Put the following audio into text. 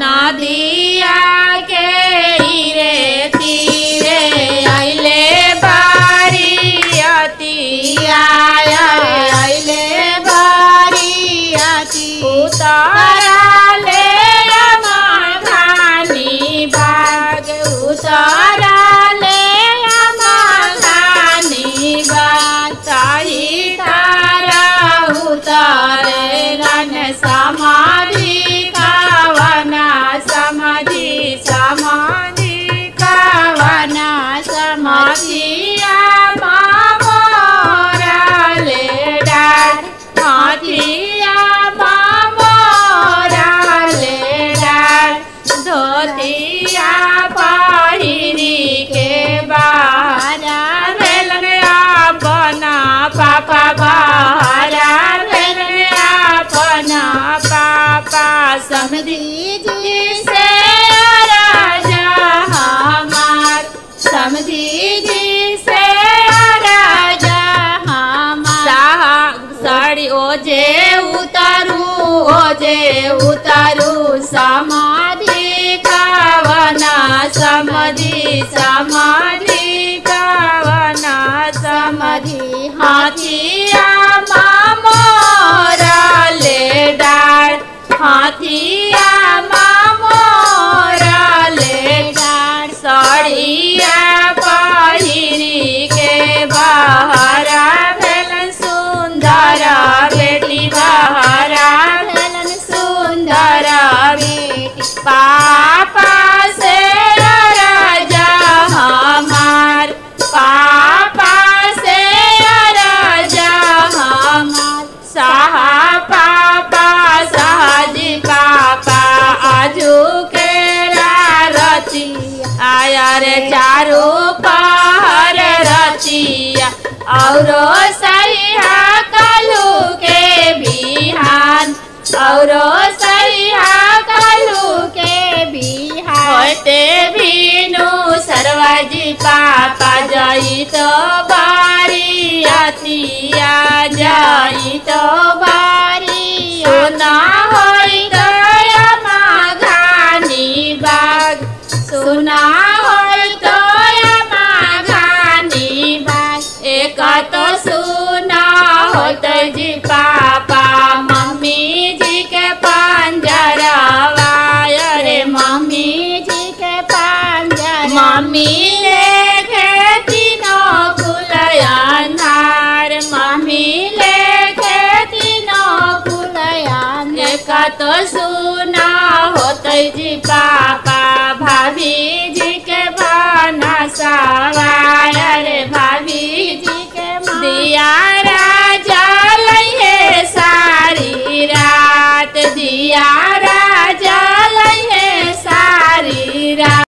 नदिया के रे तीरे आइले बारियतिया आइले बारियती उतारले अमघानी बाग उतारले अमघानी बाग ताई तारा उतारे रन समाधि कावना समाधि समाधि कावना समाधिया मामोराले डार हाथिया मामोराले डार धोतिया पहिरी के बारा रेलया बना पापा बारा रेलया बना पापा समधी जी से राजा हमार समधी जी से राजा हमार साड़ी ओजे उतारू समाधि कावना समाधि समाधि कावना समाधि हाथिया मामोराले डार हाथिया मामोराले डार साड़िया पहिरी के बहरा भेलन सुंदर बेटी बहरा भेलन सुंदर बेटी पापा से राजा हमार पापा से राजा हमार साहा पापा साहजी पापा आजू के रती आया रे चारू पहर रतिया औरो सैया कलू के बिहान औरो सैया कलू के बिहान होते भीनु सरवाजी पापा जाई तो बारियतिया जाई तो बारी सुना होई तो अमघानी बाग सुना होई तो अमघानी बाग एक तो सुना होत जी पापा मम्मी जी के पंजरवा रे मम्मी जी के पंजर मम्मी लेके तीनों कुलयानार मम्मी लेके तीनों कुलयान एक तो सुना होत जी पापा